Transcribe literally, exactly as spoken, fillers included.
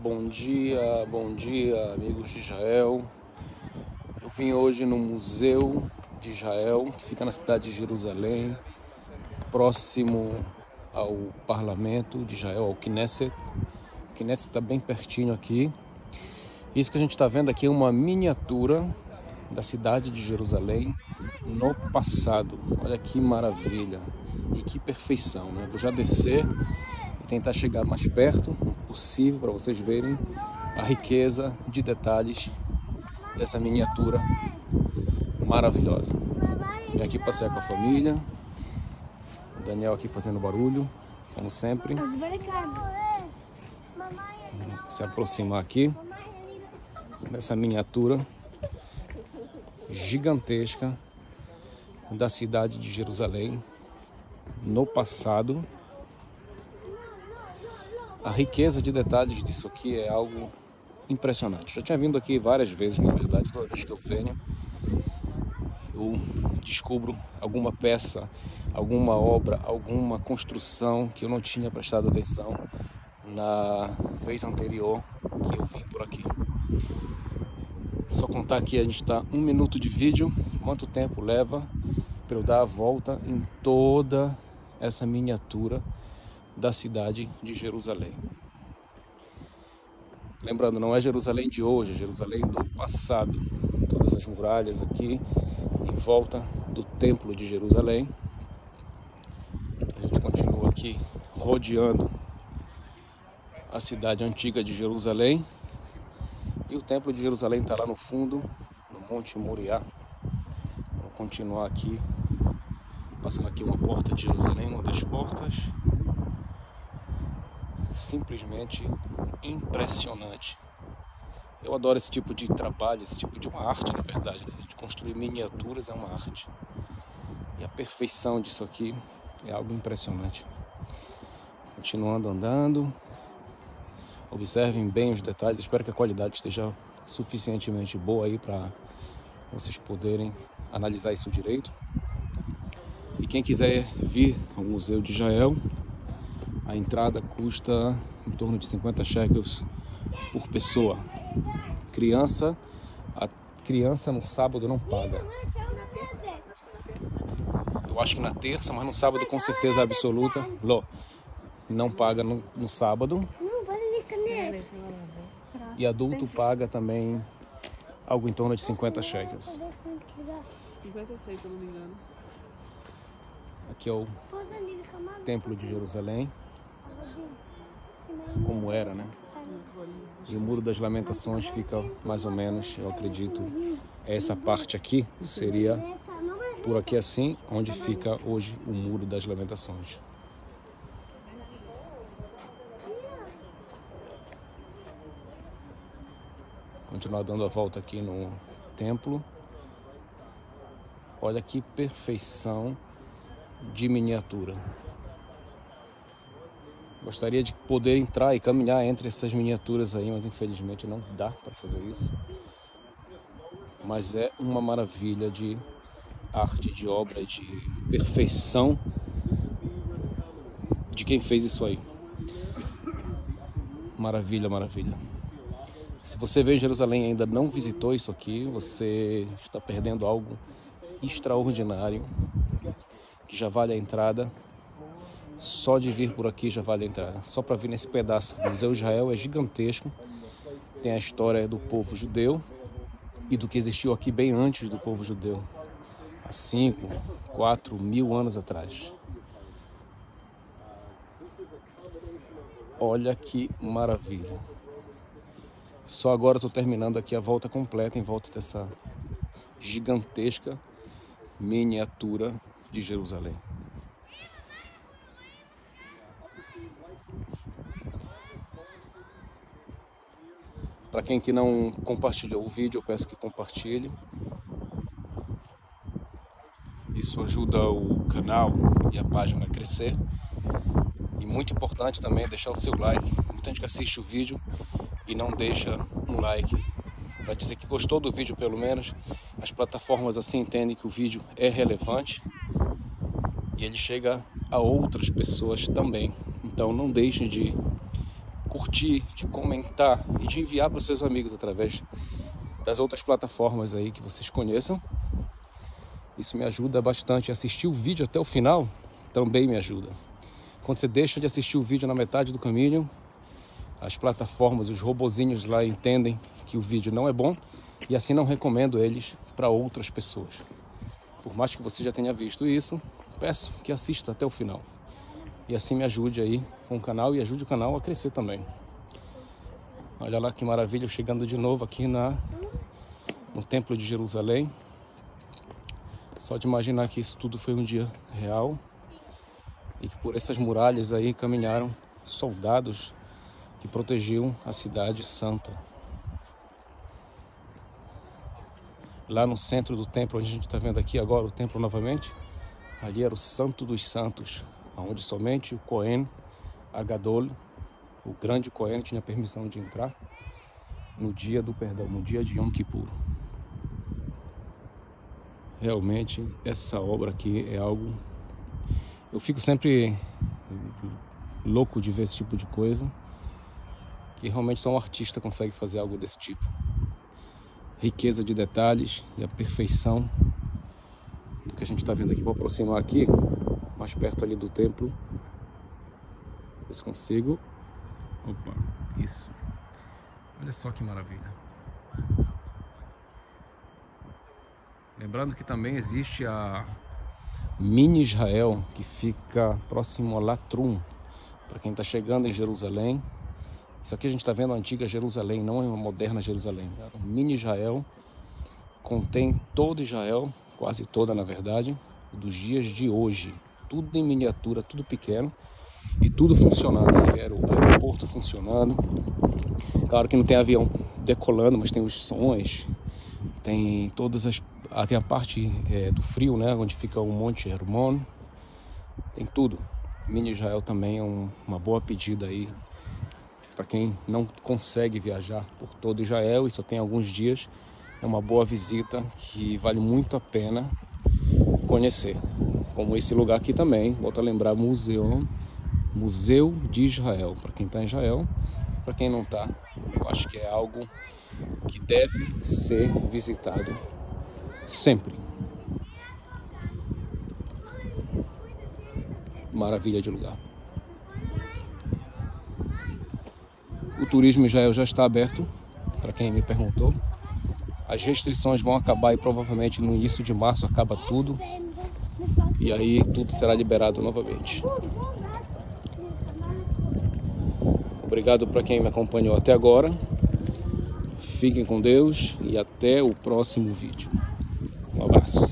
Bom dia, bom dia, amigos de Israel. Eu vim hoje no Museu de Israel, que fica na cidade de Jerusalém, próximo ao Parlamento de Israel, ao Knesset. O Knesset está bem pertinho aqui. Isso que a gente está vendo aqui é uma miniatura da cidade de Jerusalém no passado. Olha que maravilha e que perfeição, né? Vou já descer e tentar chegar mais perto possível para vocês verem a riqueza de detalhes dessa miniatura maravilhosa. Vim aqui passear com a família, o Daniel aqui fazendo barulho, como sempre. Vou se aproximar aqui dessa miniatura gigantesca da cidade de Jerusalém no passado. A riqueza de detalhes disso aqui é algo impressionante. Já tinha vindo aqui várias vezes, na verdade. Toda vez que eu venho, eu descubro alguma peça, alguma obra, alguma construção que eu não tinha prestado atenção na vez anterior que eu vim por aqui. Só contar aqui, a gente está um minuto de vídeo. Quanto tempo leva para eu dar a volta em toda essa miniatura da cidade de Jerusalém? Lembrando, não é Jerusalém de hoje, é Jerusalém do passado. Todas as muralhas aqui em volta do Templo de Jerusalém. A gente continua aqui rodeando a cidade antiga de Jerusalém. E o Templo de Jerusalém está lá no fundo, no Monte Moriá. Vamos continuar aqui, passando aqui uma porta de Jerusalém, uma das portas. Simplesmente impressionante. Eu adoro esse tipo de trabalho, esse tipo de uma arte, na verdade, né? De construir miniaturas é uma arte. E a perfeição disso aqui é algo impressionante. Continuando andando. Observem bem os detalhes. Espero que a qualidade esteja suficientemente boa aí para vocês poderem analisar isso direito. E quem quiser vir ao Museu de Israel, a entrada custa em torno de cinquenta shekels por pessoa. Criança, a criança no sábado não paga. Eu acho que na terça, mas no sábado com certeza absoluta, não paga no, no sábado. E adulto paga também algo em torno de cinquenta shekels. cinquenta e seis, se eu não me engano. Aqui é o Templo de Jerusalém, como era, né? E o Muro das Lamentações fica mais ou menos, eu acredito, essa parte aqui seria por aqui assim, onde fica hoje o Muro das Lamentações. Continuar dando a volta aqui no templo. Olha que perfeição de miniatura. Gostaria de poder entrar e caminhar entre essas miniaturas aí, mas infelizmente não dá para fazer isso. Mas é uma maravilha de arte, de obra, de perfeição de quem fez isso aí. Maravilha, maravilha. Se você veio em Jerusalém e ainda não visitou isso aqui, você está perdendo algo extraordinário, que já vale a entrada. Só de vir por aqui já vale a entrada. Só para vir nesse pedaço. O Museu de Israel é gigantesco. Tem a história do povo judeu e do que existiu aqui bem antes do povo judeu, há cinco, quatro mil anos atrás. Olha que maravilha. Só agora estou terminando aqui a volta completa em volta dessa gigantesca miniatura de Jerusalém. Para quem que não compartilhou o vídeo, eu peço que compartilhe. Isso ajuda o canal e a página a crescer. E muito importante também deixar o seu like. Muita gente que assiste o vídeo e não deixa um like, para dizer que gostou do vídeo, pelo menos. As plataformas assim entendem que o vídeo é relevante e ele chega a outras pessoas também. Então não deixem de curtir, de comentar e de enviar para os seus amigos através das outras plataformas aí que vocês conheçam. Isso me ajuda bastante. Assistir o vídeo até o final também me ajuda. Quando você deixa de assistir o vídeo na metade do caminho, as plataformas, os robozinhos lá entendem que o vídeo não é bom e assim não recomendo eles para outras pessoas. Por mais que você já tenha visto isso, peço que assista até o final. E assim me ajude aí com o canal e ajude o canal a crescer também. Olha lá que maravilha, chegando de novo aqui na, no Templo de Jerusalém. Só de imaginar que isso tudo foi um dia real e que por essas muralhas aí caminharam soldados que protegiam a cidade santa. Lá no centro do templo, onde a gente está vendo aqui agora o templo novamente, ali era o Santo dos Santos, onde somente o Cohen Agadol, o grande Cohen, tinha permissão de entrar no dia do perdão, no dia de Yom Kippur. Realmente, essa obra aqui é algo... Eu fico sempre louco de ver esse tipo de coisa, que realmente só um artista consegue fazer algo desse tipo. Riqueza de detalhes e a perfeição do que a gente está vendo aqui. Vou aproximar aqui, mais perto ali do templo. Ver se consigo. Opa, isso. Olha só que maravilha. Lembrando que também existe a Mini Israel, que fica próximo a Latrum, para quem está chegando em Jerusalém. Isso aqui a gente está vendo a antiga Jerusalém, não é uma moderna Jerusalém. O Mini Israel contém todo Israel, quase toda na verdade, dos dias de hoje. Tudo em miniatura, tudo pequeno e tudo funcionando. Você vê o aeroporto funcionando. Claro que não tem avião decolando, mas tem os sons, tem todas as... Tem a parte é, do frio, né, onde fica o Monte Hermon. Tem tudo. Mini Israel também é um, uma boa pedida aí para quem não consegue viajar por todo Israel e só tem alguns dias. É uma boa visita que vale muito a pena conhecer. Como esse lugar aqui também, volto a lembrar, Museu, Museu de Israel. Para quem está em Israel, para quem não está, eu acho que é algo que deve ser visitado sempre. Maravilha de lugar. O turismo em Israel já está aberto, para quem me perguntou. As restrições vão acabar e provavelmente no início de março acaba tudo. E aí tudo será liberado novamente. Obrigado para quem me acompanhou até agora. Fiquem com Deus e até o próximo vídeo. Um abraço.